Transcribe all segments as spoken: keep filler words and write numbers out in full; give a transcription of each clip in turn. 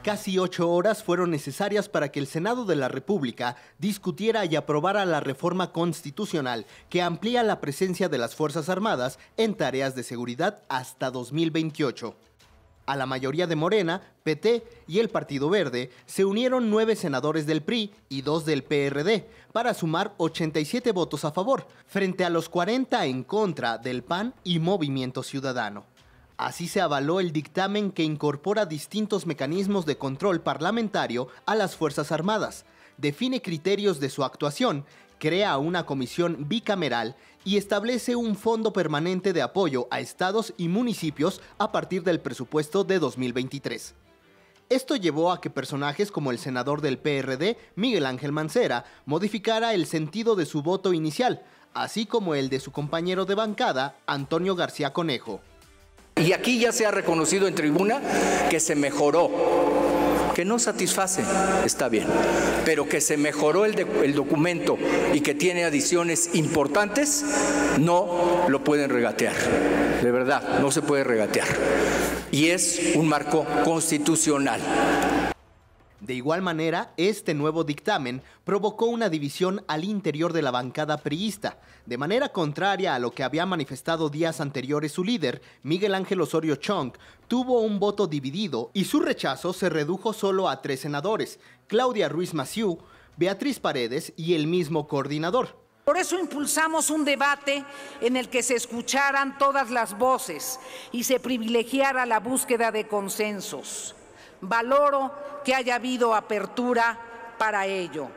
Casi ocho horas fueron necesarias para que el Senado de la República discutiera y aprobara la reforma constitucional que amplía la presencia de las Fuerzas Armadas en tareas de seguridad hasta dos mil veintiocho. A la mayoría de Morena, P T y el Partido Verde se unieron nueve senadores del P R I y dos del P R D para sumar ochenta y siete votos a favor, frente a los cuarenta en contra del P A N y Movimiento Ciudadano. Así se avaló el dictamen que incorpora distintos mecanismos de control parlamentario a las Fuerzas Armadas, define criterios de su actuación, crea una comisión bicameral y establece un fondo permanente de apoyo a estados y municipios a partir del presupuesto de dos mil veintitrés. Esto llevó a que personajes como el senador del P R D, Miguel Ángel Mancera, modificara el sentido de su voto inicial, así como el de su compañero de bancada, Antonio García Conejo. Y aquí ya se ha reconocido en tribuna que se mejoró, que no satisface, está bien, pero que se mejoró el, de, el documento y que tiene adiciones importantes, no lo pueden regatear, de verdad, no se puede regatear. Y es un marco constitucional. De igual manera, este nuevo dictamen provocó una división al interior de la bancada priista, de manera contraria a lo que había manifestado días anteriores su líder, Miguel Ángel Osorio Chong, tuvo un voto dividido y su rechazo se redujo solo a tres senadores, Claudia Ruiz Massieu, Beatriz Paredes y el mismo coordinador. Por eso impulsamos un debate en el que se escucharan todas las voces y se privilegiara la búsqueda de consensos. Valoro que haya habido apertura para ello.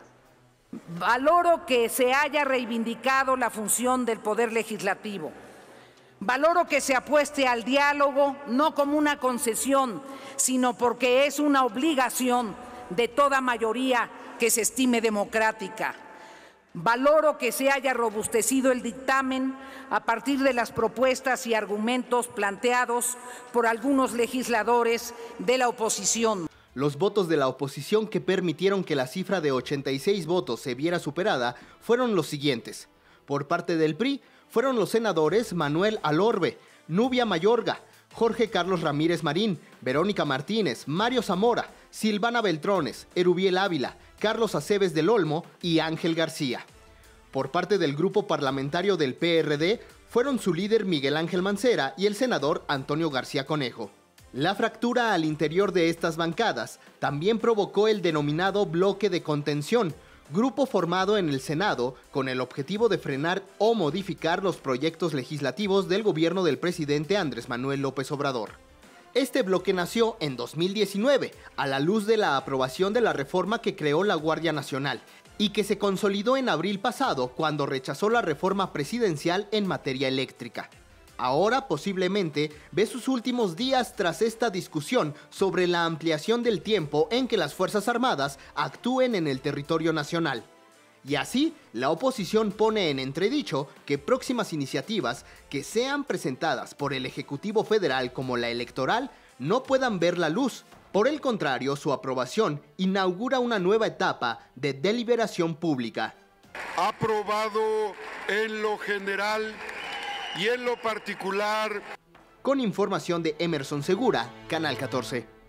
Valoro que se haya reivindicado la función del Poder Legislativo. Valoro que se apueste al diálogo no como una concesión, sino porque es una obligación de toda mayoría que se estime democrática. Valoro que se haya robustecido el dictamen a partir de las propuestas y argumentos planteados por algunos legisladores de la oposición. Los votos de la oposición que permitieron que la cifra de ochenta y seis votos se viera superada fueron los siguientes. Por parte del P R I fueron los senadores Manuel Alorbe, Nubia Mayorga, Jorge Carlos Ramírez Marín, Verónica Martínez, Mario Zamora, Silvana Beltrones, Erubiel Ávila, Carlos Aceves del Olmo y Ángel García. Por parte del grupo parlamentario del P R D fueron su líder Miguel Ángel Mancera y el senador Antonio García Conejo. La fractura al interior de estas bancadas también provocó el denominado bloque de contención, grupo formado en el Senado con el objetivo de frenar o modificar los proyectos legislativos del gobierno del presidente Andrés Manuel López Obrador. Este bloque nació en dos mil diecinueve, a la luz de la aprobación de la reforma que creó la Guardia Nacional y que se consolidó en abril pasado cuando rechazó la reforma presidencial en materia eléctrica. Ahora posiblemente ve sus últimos días tras esta discusión sobre la ampliación del tiempo en que las Fuerzas Armadas actúen en el territorio nacional. Y así, la oposición pone en entredicho que próximas iniciativas que sean presentadas por el Ejecutivo Federal como la electoral no puedan ver la luz. Por el contrario, su aprobación inaugura una nueva etapa de deliberación pública. Aprobado en lo general y en lo particular. Con información de Emerson Segura, Canal catorce.